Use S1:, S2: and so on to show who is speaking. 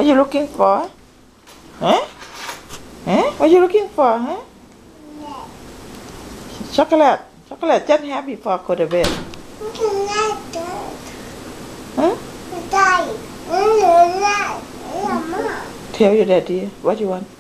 S1: you looking for? Huh? Huh? What are you looking for, huh? Chocolate. Chocolate just happy before go to bed. Huh? Tell your daddy what you want.